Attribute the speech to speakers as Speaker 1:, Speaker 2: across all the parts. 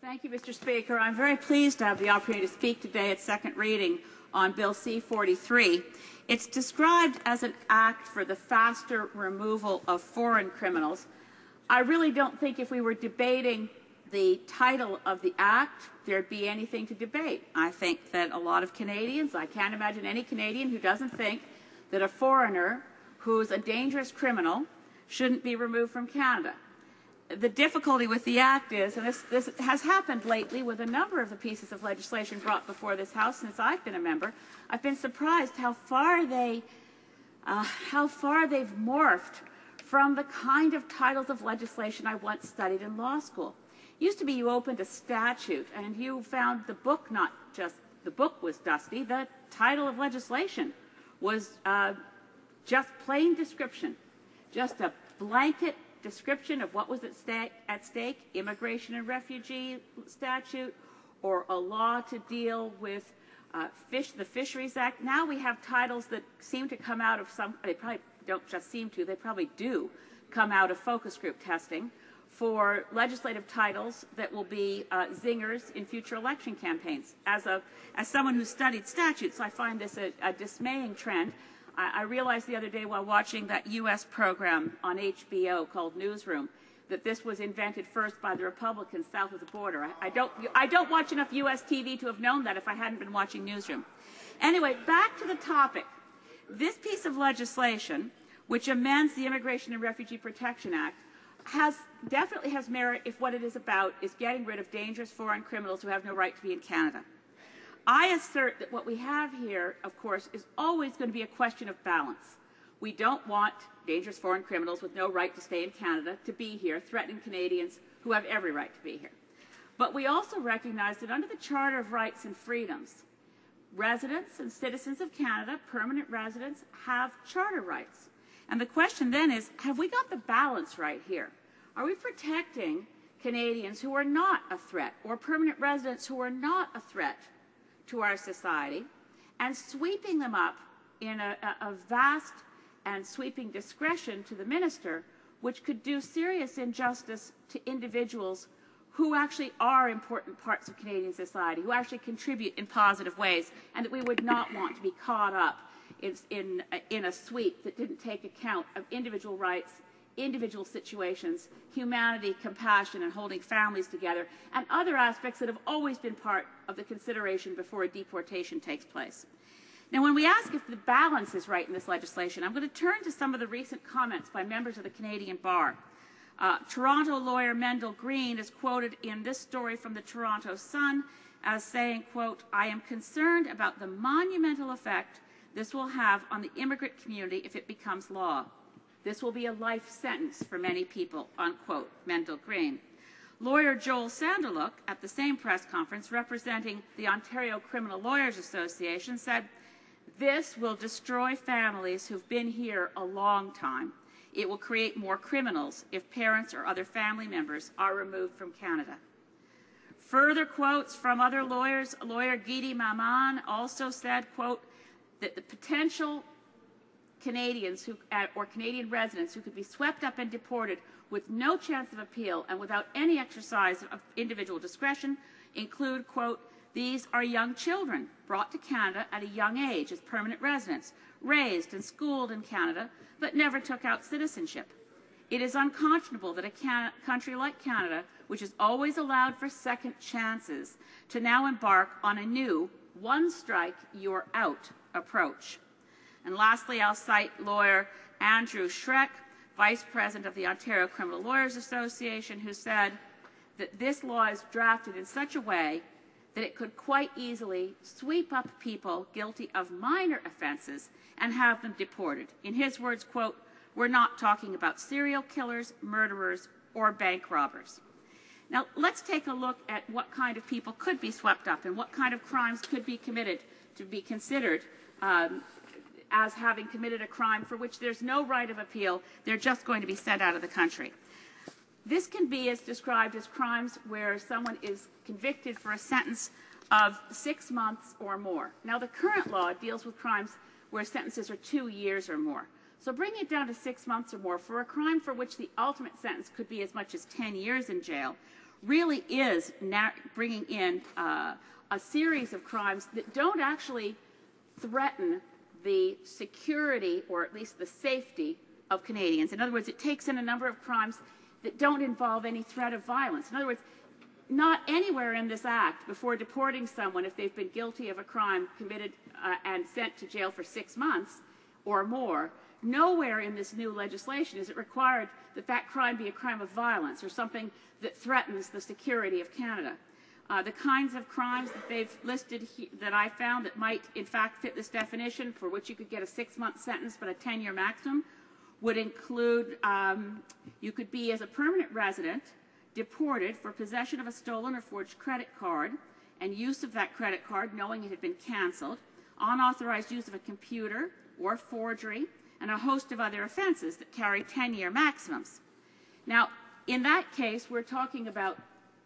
Speaker 1: Thank you, Mr. Speaker. I'm very pleased to have the opportunity to speak today at second reading on Bill C-43. It's described as an act for the faster removal of foreign criminals. I really don't think if we were debating the title of the act, there'd be anything to debate. I think that a lot of Canadians, I can't imagine any Canadian who doesn't think that a foreigner who's a dangerous criminal shouldn't be removed from Canada. The difficulty with the Act is, and this has happened lately with a number of the pieces of legislation brought before this House since I've been a member, I've been surprised how far they've morphed from the kind of titles of legislation I once studied in law school. It used to be you opened a statute and you found the book, not just the book was dusty, the title of legislation was just plain description, just a blanket description of what was at stake, immigration and refugee statute, or a law to deal with the Fisheries Act. Now we have titles that seem to come out of they probably don't just seem to, they probably do come out of focus group testing for legislative titles that will be zingers in future election campaigns. As someone who studied statutes, I find this a dismaying trend. I realized the other day while watching that U.S. program on HBO called Newsroom that this was invented first by the Republicans south of the border. I don't watch enough U.S. TV to have known that if I hadn't been watching Newsroom. Anyway, back to the topic. This piece of legislation, which amends the Immigration and Refugee Protection Act, definitely has merit if what it is about is getting rid of dangerous foreign criminals who have no right to be in Canada. I assert that what we have here, of course, is always going to be a question of balance. We don't want dangerous foreign criminals with no right to stay in Canada to be here, threatening Canadians who have every right to be here. But we also recognize that under the Charter of Rights and Freedoms, residents and citizens of Canada, permanent residents, have charter rights. And the question then is, have we got the balance right here? Are we protecting Canadians who are not a threat, or permanent residents who are not a threat to our society, and sweeping them up in a vast and sweeping discretion to the minister, which could do serious injustice to individuals who actually are important parts of Canadian society, who actually contribute in positive ways, and that we would not want to be caught up in a sweep that didn't take account of individual rights, individual situations, humanity, compassion, and holding families together, and other aspects that have always been part of the consideration before a deportation takes place. Now, when we ask if the balance is right in this legislation, I'm going to turn to some of the recent comments by members of the Canadian Bar. Toronto lawyer Mendel Green is quoted in this story from the Toronto Sun as saying, quote, "I am concerned about the monumental effect this will have on the immigrant community if it becomes law. This will be a life sentence for many people," unquote, Mendel Green. Lawyer Joel Sanderlook, at the same press conference representing the Ontario Criminal Lawyers Association, said, "This will destroy families who've been here a long time. It will create more criminals if parents or other family members are removed from Canada." Further quotes from other lawyers, lawyer Gidi Maman also said, quote, that the potential Canadians or Canadian residents who could be swept up and deported with no chance of appeal and without any exercise of individual discretion include, quote, "These are young children brought to Canada at a young age as permanent residents, raised and schooled in Canada, but never took out citizenship. It is unconscionable that a country like Canada, which has always allowed for second chances, to now embark on a new one strike, you're out approach." And lastly, I'll cite lawyer Andrew Schreck, Vice President of the Ontario Criminal Lawyers Association, who said that this law is drafted in such a way that it could quite easily sweep up people guilty of minor offenses and have them deported. In his words, quote, "We're not talking about serial killers, murderers, or bank robbers." Now, let's take a look at what kind of people could be swept up and what kind of crimes could be committed to be considered as having committed a crime for which there's no right of appeal. They're just going to be sent out of the country. This can be as described as crimes where someone is convicted for a sentence of 6 months or more. Now, the current law deals with crimes where sentences are 2 years or more. So bringing it down to 6 months or more for a crime for which the ultimate sentence could be as much as 10 years in jail really is bringing in a series of crimes that don't actually threaten the security or at least the safety of Canadians. In other words, it takes in a number of crimes that don't involve any threat of violence. In other words, not anywhere in this act, before deporting someone if they've been guilty of a crime committed and sent to jail for 6 months or more, nowhere in this new legislation is it required that that crime be a crime of violence or something that threatens the security of Canada. The kinds of crimes that they've listed that I found that might in fact fit this definition, for which you could get a 6-month sentence but a 10-year maximum, would include you could be, as a permanent resident, deported for possession of a stolen or forged credit card and use of that credit card knowing it had been canceled, unauthorized use of a computer or forgery, and a host of other offenses that carry 10-year maximums. Now, in that case, we're talking about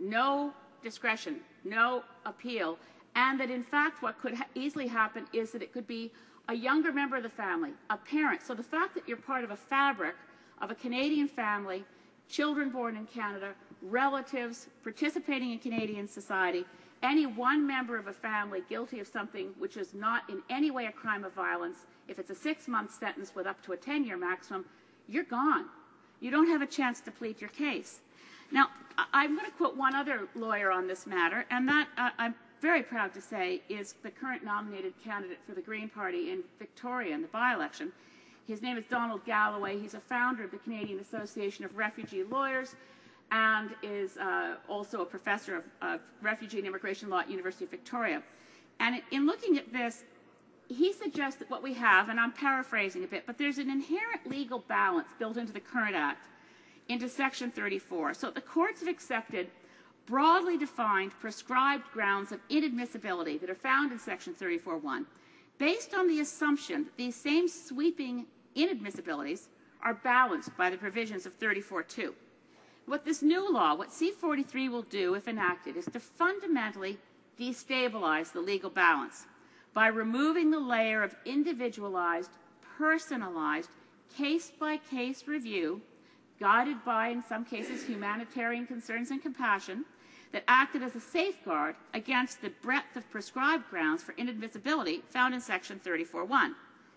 Speaker 1: no discretion, no appeal, and that in fact what could easily happen is that it could be a younger member of the family, a parent. So the fact that you're part of a fabric of a Canadian family, children born in Canada, relatives participating in Canadian society, any one member of a family guilty of something which is not in any way a crime of violence, if it's a 6-month sentence with up to a 10-year maximum, you're gone. You don't have a chance to plead your case. Now, I'm going to quote one other lawyer on this matter, and that, I'm very proud to say, is the current nominated candidate for the Green Party in Victoria in the by-election. His name is Donald Galloway. He's a founder of the Canadian Association of Refugee Lawyers and is also a professor of refugee and immigration law at University of Victoria. And in looking at this, he suggests that what we have, and I'm paraphrasing a bit, but there's an inherent legal balance built into the current Act, into Section 34. So the courts have accepted broadly defined prescribed grounds of inadmissibility that are found in Section 34(1), based on the assumption that these same sweeping inadmissibilities are balanced by the provisions of 34(2). What this new law, what C-43 will do if enacted, is to fundamentally destabilize the legal balance by removing the layer of individualized, personalized, case-by-case review, guided by, in some cases, humanitarian concerns and compassion, that acted as a safeguard against the breadth of prescribed grounds for inadmissibility found in Section 34(1).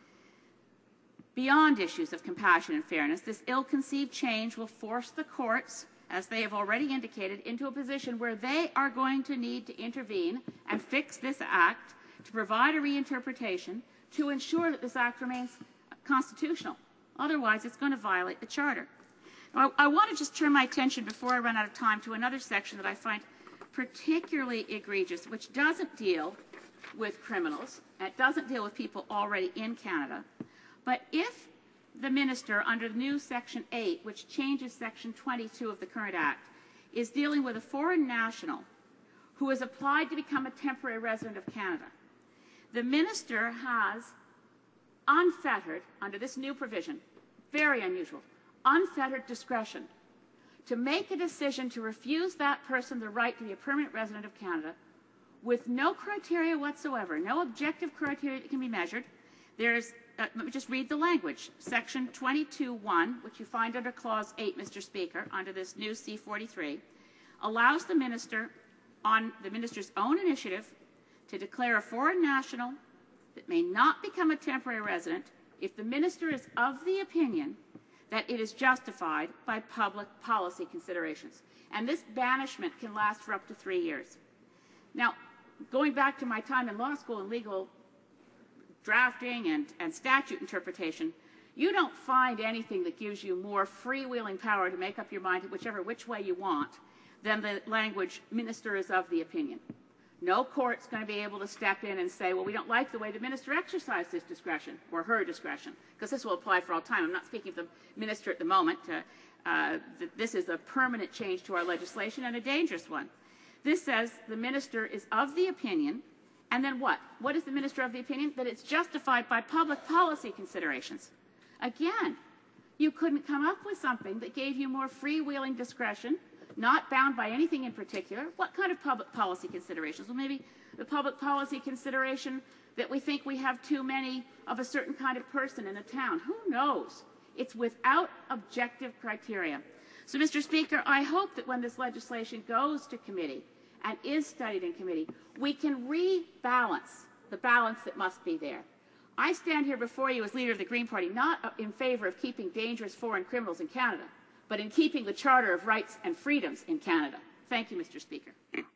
Speaker 1: Beyond issues of compassion and fairness, this ill-conceived change will force the courts, as they have already indicated, into a position where they are going to need to intervene and fix this Act to provide a reinterpretation to ensure that this Act remains constitutional. Otherwise, it's going to violate the Charter. Now, I want to just turn my attention, before I run out of time, to another section that I find particularly egregious, which doesn't deal with criminals. It doesn't deal with people already in Canada. But if the minister, under the new Section 8, which changes Section 22 of the current Act, is dealing with a foreign national who has applied to become a temporary resident of Canada, the minister has unfettered, under this new provision, very unusual, unfettered discretion to make a decision to refuse that person the right to be a permanent resident of Canada with no criteria whatsoever, no objective criteria that can be measured. There's, let me just read the language. Section 22(1), which you find under Clause 8, Mr. Speaker, under this new C-43, allows the minister, on the minister's own initiative, to declare a foreign national that may not become a temporary resident if the minister is of the opinion that it is justified by public policy considerations. And this banishment can last for up to 3 years. Now, going back to my time in law school and legal drafting and statute interpretation, you don't find anything that gives you more freewheeling power to make up your mind which way you want than the language, minister is of the opinion. No court's going to be able to step in and say, well, we don't like the way the minister exercised his discretion or her discretion, because this will apply for all time. I'm not speaking of the minister at the moment. This is a permanent change to our legislation and a dangerous one. This says the minister is of the opinion, and then what? What is the minister of the opinion? That it's justified by public policy considerations. Again, you couldn't come up with something that gave you more freewheeling discretion, not bound by anything in particular. What kind of public policy considerations? Well, maybe the public policy consideration that we think we have too many of a certain kind of person in a town. Who knows? It's without objective criteria. So, Mr. Speaker, I hope that when this legislation goes to committee and is studied in committee, we can rebalance the balance that must be there. I stand here before you as leader of the Green Party, not in favor of keeping dangerous foreign criminals in Canada, but in keeping the Charter of Rights and Freedoms in Canada. Thank you, Mr. Speaker.